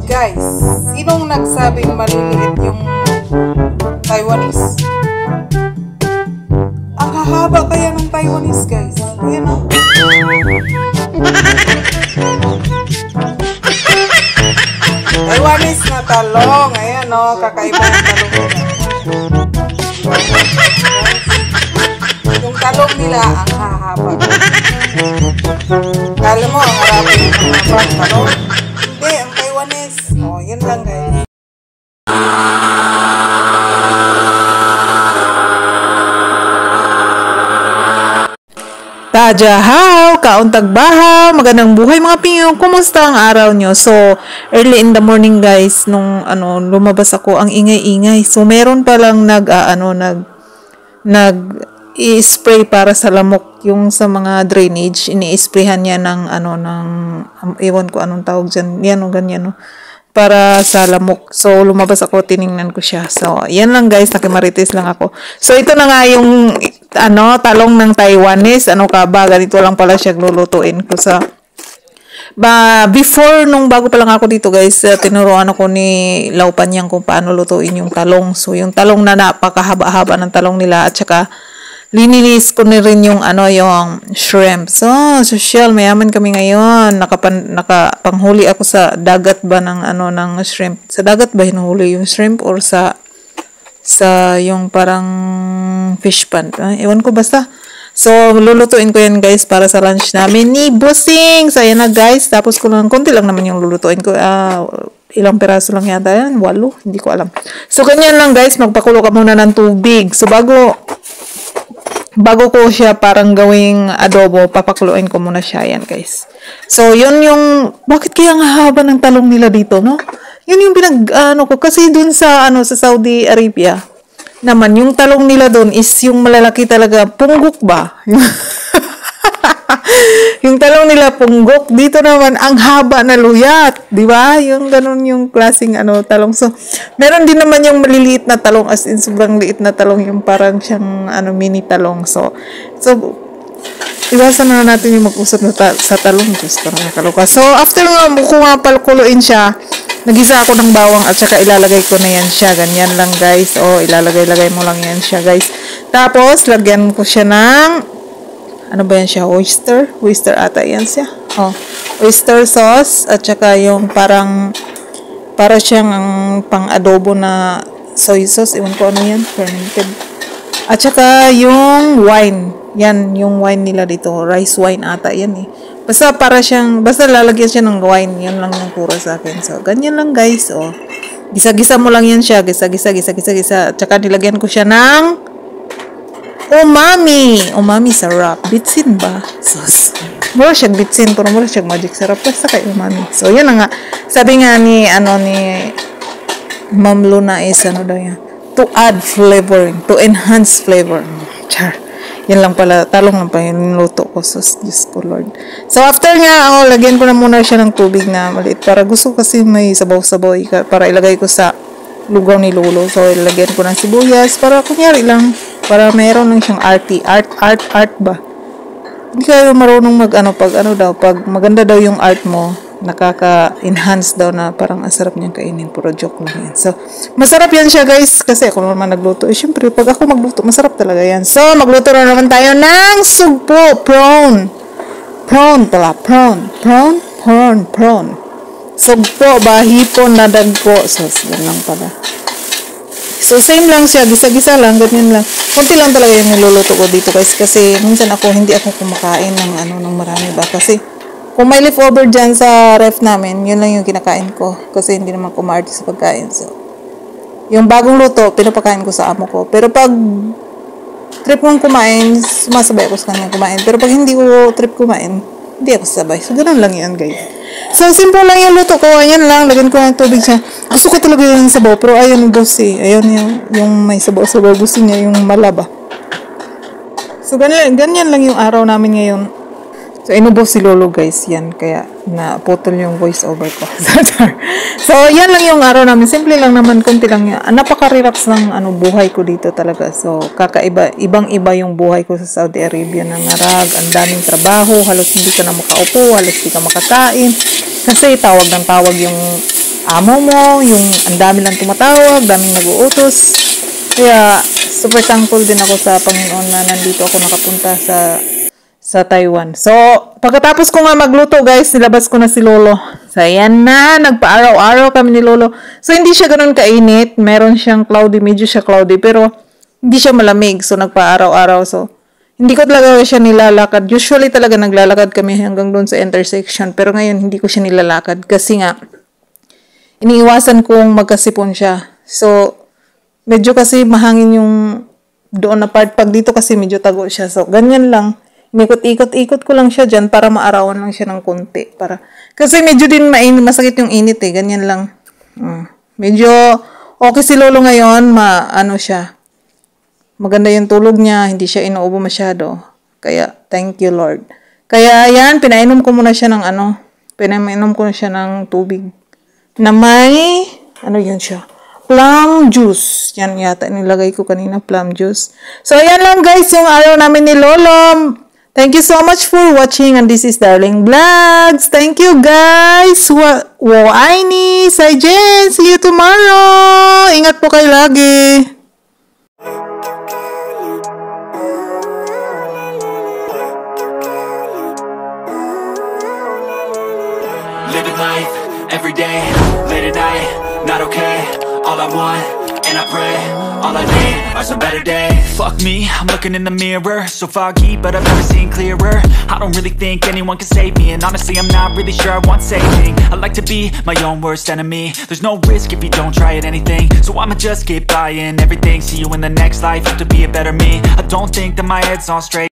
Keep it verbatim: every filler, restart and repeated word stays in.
Guys, sinong nagsabing maliliit yung Taiwanese? Ang hahaba kaya ng Taiwanese, guys. Ayan o. Taiwanese na talong. Ayan o, kakaiba yung talong nila. Yung talong nila ang hahaba. Kala mo, ang harap yung hahaba talong. Hindi, ang Taiwanese. O, yun lang guys. Tajahaw, kauntag bahaw, magandang buhay mga pingyo, kumusta ang araw nyo? So, early in the morning guys, nung ano, lumabas ako, ang ingay-ingay. So, meron palang nag, uh, ano, nag, nag, i-spray para sa lamok yung sa mga drainage. Ini-sprayhan niya ng, ano, ng, um, ewan ko anong tawag dyan, yan o, ganyan o. Para sa lamok. So, lumabas ako, tiningnan ko siya. So, yan lang guys, nakimarites lang ako. So, ito na nga yung, ano, talong ng Taiwanese. Ano ka ba? Ganito lang pala siya lulutuin ko sa, ba, before, nung bago pa lang ako dito guys, uh, tinuruan ako ni Laupanyang kung paano lutuin yung talong. So, yung talong na napakahaba-haba ng talong nila at saka, linilis ko na rin yung ano yung shrimp. So, social, mayaman kami ngayon. Nakapan, nakapanghuli ako sa dagat ba ng ano ng shrimp. Sa dagat ba hinuhuli yung shrimp or sa sa yung parang fish pond? Eh, ewan ko basta. So, lulutuin ko yan guys para sa lunch namin ni Busing. So, ayan na guys. Tapos ko lang, konti lang naman yung lulutuin ko. Ah, ilang peraso lang yata yan. Walo. Hindi ko alam. So, ganyan lang guys. Magpakulo ka muna ng tubig. So, bago Bago ko siya parang gawing adobo, papakuluin ko muna siya yan, guys. So, yun yung, bakit kaya ang haba ng talong nila dito, no? Yun yung pinag, ano ko, kasi dun sa, ano, sa Saudi Arabia, naman, yung talong nila dun is yung malalaki talaga, punggok ba? Yung talong nila punggok, dito naman, ang haba na luyat, di ba? Yung ganun yung klaseng, ano, talong. So, meron din naman yung maliliit na talong, as in, sobrang liit na talong, yung parang siyang, ano, mini talong. So, so, iwasan na natin yung mag-usap na ta sa talong. Diyos ko, nakakaluka. So, after nga, kung nga palkuluin siya, nagisa ako ng bawang at saka ilalagay ko na yan siya. Ganyan lang, guys. O, ilalagay-lagay mo lang yan siya, guys. Tapos, lagyan ko siya ng ano ba yan siya? Oyster? Oyster ata yan siya. Oh, oyster sauce at saka yung parang para siyang ang pang-adobo na soy sauce. Iwan ko ano yan. Fermented. At saka yung wine. Yan, yung wine nila dito. Rice wine ata yan eh. Basta para siyang, basta lalagyan siya ng wine. Yan lang yung kura sa akin. So, ganyan lang guys. Oh. Gisa-gisa mo lang yan siya. Gisa-gisa, gisa-gisa, gisa. At saka nilagyan ko siya ng umami. Umami sarap. Bitsin ba? Sus. Mura siyang bitsin. Pero mura siyang magic sarap. Basta kay umami. So, yan na nga. Sabi nga ni, ano, ni Ma'am Luna is, ano daw yan? To add flavoring. To enhance flavor. Char. Yan lang pala. Talong lang pa yung luto ko. Sus, Diyos ko, Lord. So, after nga, oh, lagyan ko na muna siya ng tubig na maliit. Para gusto kasi may sabaw-sabaw. Para ilagay ko sa lugaw ni Lolo. So, ilagyan ko ng sibuyas. Para kunyari lang. Para mayroon lang siyang arty. Art, art, art ba? Hindi kayo marunong mag, ano, pag, ano daw, pag maganda daw yung art mo, nakaka-enhance daw na parang asarap niyang kainin. Puro joke lang yan. So, masarap yan siya, guys. Kasi ako naman nagluto. Eh, syempre, pag ako magluto, masarap talaga yan. So, magluto na naman tayo ng sugpo. Prawn. Prawn pala. Prawn. Prawn? Prawn. Prawn. Sugpo ba? Hipon na dagko. So, yan lang pala. So, same lang siya. Gisa-gisa lang. Ganyan lang. Kunti lang talaga yung niluluto ko dito guys. Kasi, minsan ako, hindi ako kumakain ng ano, ng marami ba. Kasi, kung may leftover dyan sa ref namin, yun lang yung kinakain ko. Kasi, hindi naman kumaarte sa pagkain. So, yung bagong luto, pinapakain ko sa amo ko. Pero pag trip kong kumain, sumasabay ako sa kanya kumain. Pero pag hindi ko trip kumain, hindi ako sabay. So, ganun lang yan guys. So, simple lang yung luto ko. Ayan lang. Lagyan ko ng tubig siya. Gusto ko talaga yung sabaw. Pero ayaw ng boss eh. Ayaw yung, yung may sabaw-sabaw. Gusto niya yung malaba. So, ganyan, ganyan lang yung araw namin ngayon. So, inubos si Lolo guys. Yan. Kaya, naputol yung voice over ko. So, yan lang yung araw namin. Simple lang naman. Kunti lang yan. Napaka-relax ng ano, buhay ko dito talaga. So, kakaiba. Ibang-iba yung buhay ko sa Saudi Arabia na narag. Ang daming trabaho. Halos hindi ka na makaupo. Halos hindi ka makakain. Kasi tawag ng tawag yung amo mo, yung ang dami lang tumatawag, daming nag-uutos. Kaya, super thankful din ako sa Panginoon na nandito ako nakapunta sa sa Taiwan. So, pagkatapos ko nga magluto, guys, nilabas ko na si Lolo. So, ayan na, nagpa-araw-araw kami ni Lolo. So, hindi siya ganun kainit. Meron siyang cloudy, medyo siya cloudy, pero hindi siya malamig. So, nagpa-araw-araw. So, hindi ko talaga siya nilalakad. Usually talaga naglalakad kami hanggang doon sa intersection. Pero ngayon, hindi ko siya nilalakad. Kasi nga, iniiwasan kong magkasipon siya. So, medyo kasi mahangin yung doon na part. Pag dito kasi medyo tago siya. So, ganyan lang. Ikot-ikot-ikot ko lang siya dyan para maarawan lang siya ng konti. Para, kasi medyo din main, masakit yung init eh. Ganyan lang. Hmm. Medyo okay si Lolo ngayon. Ma, ano siya. Maganda yung tulog niya. Hindi siya inuubo masyado. Kaya, thank you Lord. Kaya, yan, pinainom ko muna siya ng ano. Pinainom ko na siya ng tubig. Na may, ano yun siya? Plum juice. Yan yata nilagay ko kanina, plum juice. So, ayan lang guys, yung araw namin ni Lolo. Thank you so much for watching, and this is Darling Vlogs. Thank you guys. Wow, Aini, Saijen, see you tomorrow. Ingat po kayo lagi. Living life, every day, late at night, not okay. All I want, and I pray, all I need are some better days. Fuck me, I'm looking in the mirror, so foggy, but I've never seen clearer. I don't really think anyone can save me, and honestly I'm not really sure I want saving. I like to be my own worst enemy. There's no risk if you don't try at anything, so I'ma just keep buying everything. See you in the next life, have to be a better me. I don't think that my head's on straight.